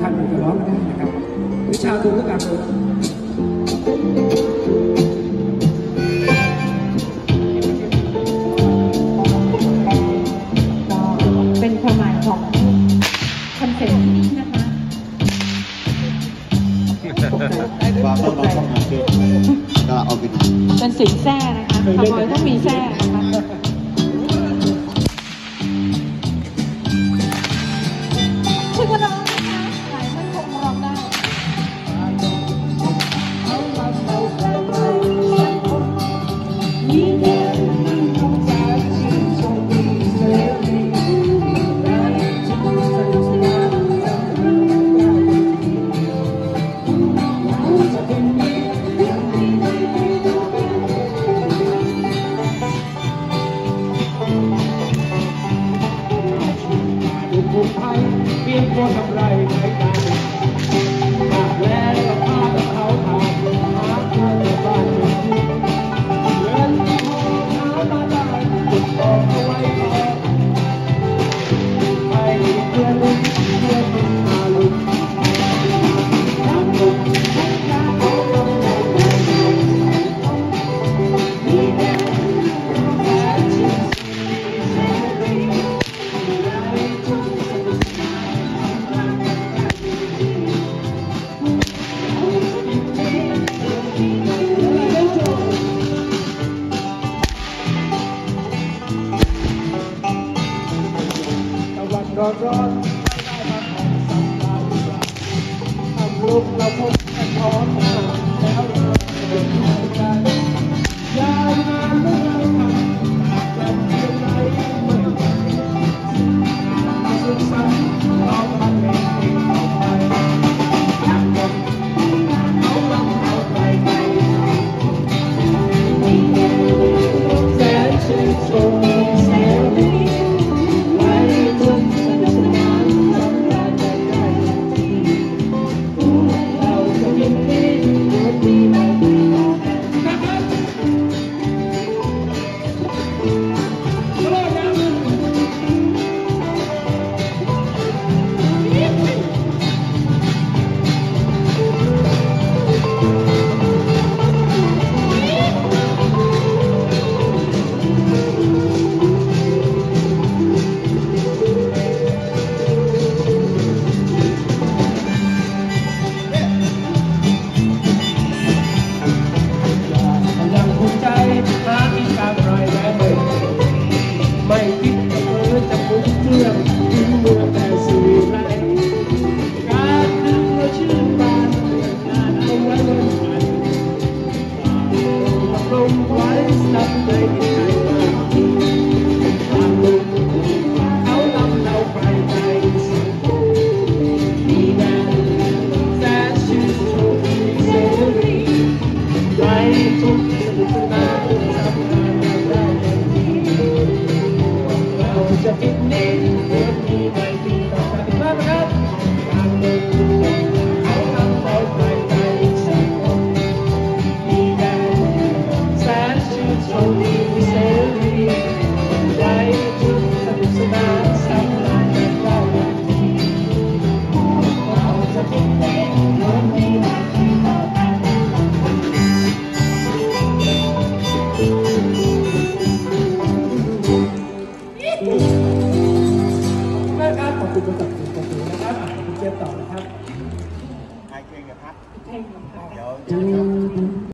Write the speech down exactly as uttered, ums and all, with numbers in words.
คัญมันจะร้องได้นะครับวิชาดูแล้วกันเป็นความหมายของคอนเซ็ปต์นี้นะคะว่าต้องลองทำงานเกินก็เอาไปดูเป็นสิ่งแท้นะคะขโมยต้องมีแท้นะคะชื่อว่าน้องนะคะหลายท่านคงร้องได้เปลี่ยนคนทำไรไม่ได้หากแล้วพากับเขาทางหาทางในบ้านเงินที่พอหามาได้ติดต่อเอาไว้พอให้เพื่อนลุกเพื่อนลุกมาลุกทำลุกให้ยาเขาทำได้มีแน่แค่ชิ้นร้อนร้อนไม่ได้มาของสัมภาระทำลูกเราพบกันท้อนหน้าแล้วเราเดินทางกันยาวนานเมื่อเราทำแต่เพียงไรไม่มาสุขสันต์เราทำเองเองต่อไปอยากบอกเขาลังเอาไปไปแสนชื่นชมเสียดีไว้ทุกไม่คิดจะเพ้อจะพุ่งเครื่องถึงเมืองแต่สื่อไรการดึงเราชื่นบานเรื่องงานเอาไว้บนฝันลงไว้สับในใจว่าทางลงเขาลำเราไปใจมีแน่แสนชื่นชมเสรีไว้ทุกสนุกสนานทำงานอย่างได้อย่างดีจะคิดนี้เรื่องนี้ไม่ดีต่อกันมากครับการเดินเขาทำเราใจใจสักคนมีแรงแสนชื่นชมเสรีไว้ทุกสนุกสนานสำราญกันได้อย่างดีเราจะคิดนี้เรื่องนี้ไม่ดีต่อกันนะครับขอบคุณผู้จัดการขอบคุณนะครับขอบคุณเจี๊ยบต่อนะครับใครเก่งกับพักเพลงของเขาเดี๋ยว